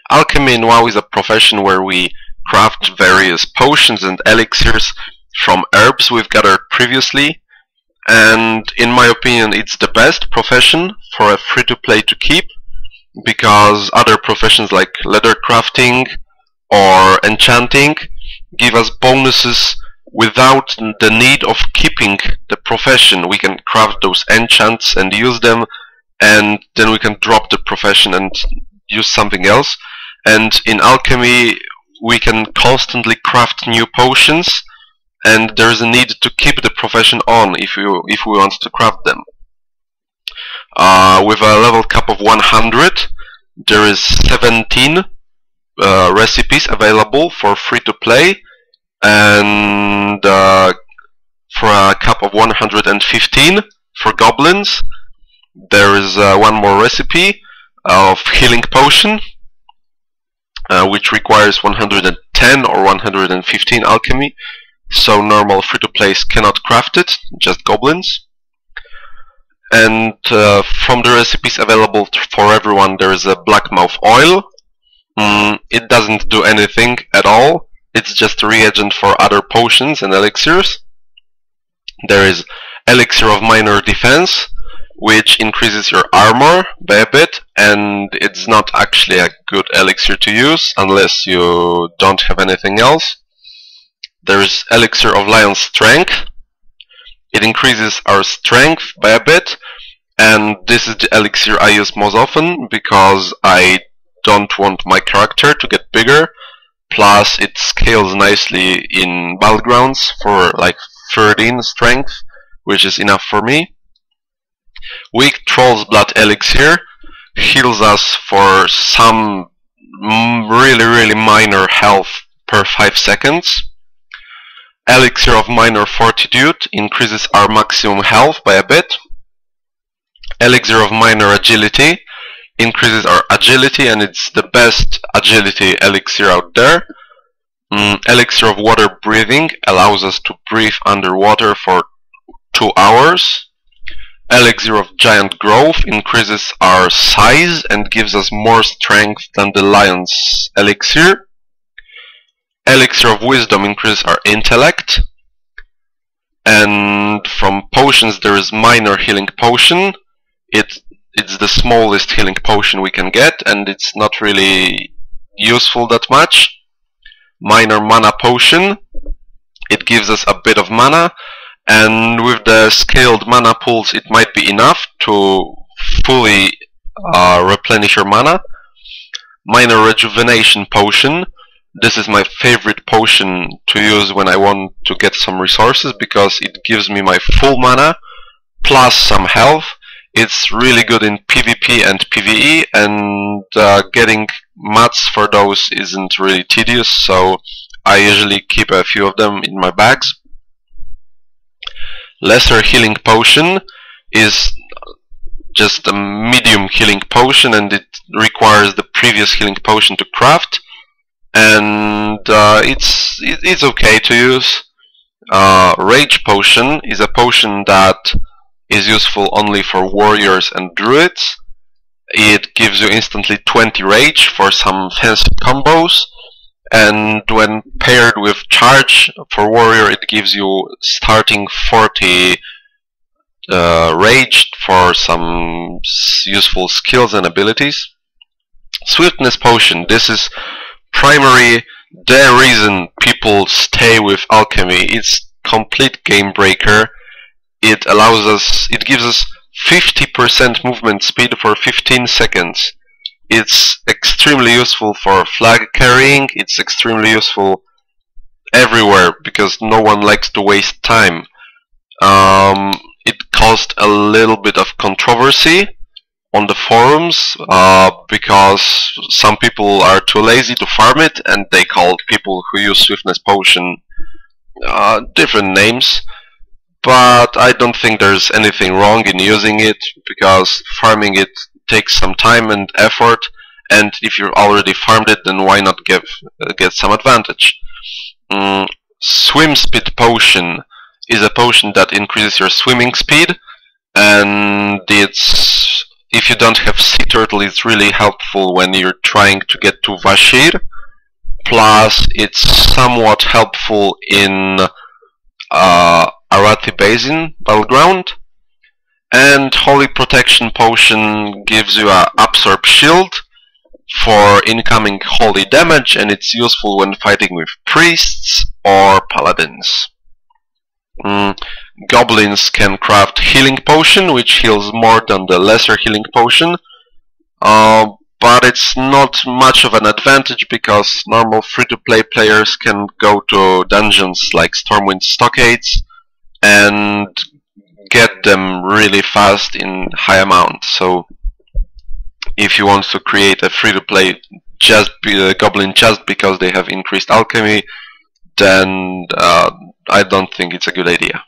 Alchemy in WoW is a profession where we craft various potions and elixirs from herbs we've gathered previously, and in my opinion it's the best profession for a free-to-play to keep, because other professions like leather crafting or enchanting give us bonuses without the need of keeping the profession. We can craft those enchants and use them, and then we can drop the profession and use something else. And in alchemy we can constantly craft new potions, and there's a need to keep the profession on if we want to craft them. With a level cap of 100, there is 17 recipes available for free to play, and for a cap of 115 for goblins, there is one more recipe of healing potion, which requires 110 or 115 alchemy, so normal free-to-plays cannot craft it, just goblins. And from the recipes available for everyone, there is a blackmouth oil. It doesn't do anything at all, it's just a reagent for other potions and elixirs. There is elixir of minor defense, which increases your armor by a bit, and it's not actually a good elixir to use unless you don't have anything else. There's elixir of lion's strength. It increases our strength by a bit, and this is the elixir I use most often because I don't want my character to get bigger, plus it scales nicely in battlegrounds for like 13 strength, which is enough for me. Weak Troll's Blood Elixir heals us for some really minor health per 5 seconds. Elixir of Minor Fortitude increases our maximum health by a bit. Elixir of Minor Agility increases our agility, and it's the best agility elixir out there. Elixir of Water Breathing allows us to breathe underwater for 2 hours. Elixir of Giant Growth increases our size and gives us more strength than the lion's elixir. Elixir of Wisdom increases our intellect. And from potions there is Minor Healing Potion. It's the smallest healing potion we can get, and it's not really useful that much. Minor Mana Potion. It gives us a bit of mana, and with the scaled mana pools it might be enough to fully replenish your mana. Minor Rejuvenation Potion. This is my favorite potion to use when I want to get some resources, because it gives me my full mana plus some health. It's really good in PvP and PvE, and getting mats for those isn't really tedious, so I usually keep a few of them in my bags. Lesser Healing Potion is just a medium healing potion, and it requires the previous healing potion to craft, and it's okay to use. Rage Potion is a potion that is useful only for warriors and druids. It gives you instantly 20 rage for some fancy combos, and when paired with charge for warrior it gives you starting 40 rage for some useful skills and abilities. Swiftness Potion. This is primarily the reason people stay with alchemy. It's complete game breaker. It gives us 50% movement speed for 15 seconds. It's extremely useful for flag carrying. It's extremely useful everywhere because no one likes to waste time. It caused a little bit of controversy on the forums because some people are too lazy to farm it, and they called people who use Swiftness Potion different names. But I don't think there's anything wrong in using it, because farming it takes some time and effort, and if you've already farmed it, then why not get some advantage. Swim Speed Potion is a potion that increases your swimming speed, and it if you don't have sea turtle, it's really helpful when you're trying to get to Vashir. Plus, it's somewhat helpful in Arathi Basin battleground. And Holy Protection Potion gives you a Absorb Shield for incoming holy damage, and it's useful when fighting with priests or paladins. Goblins can craft Healing Potion, which heals more than the lesser Healing Potion, but it's not much of an advantage because normal free-to-play players can go to dungeons like Stormwind Stockades and get them really fast in high amounts. So if you want to create a free-to-play goblin just because they have increased alchemy, then I don't think it's a good idea.